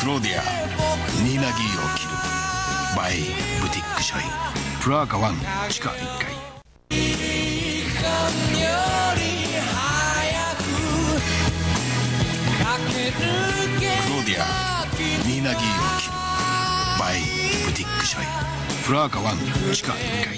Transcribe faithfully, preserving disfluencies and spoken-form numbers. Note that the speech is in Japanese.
クローディアニーナ・ギーを着るバイブティックショイプラーカワン地下いっかい。クローディアニーナ・ギーを着るバイブティックショイプラーカワン地下いっかい。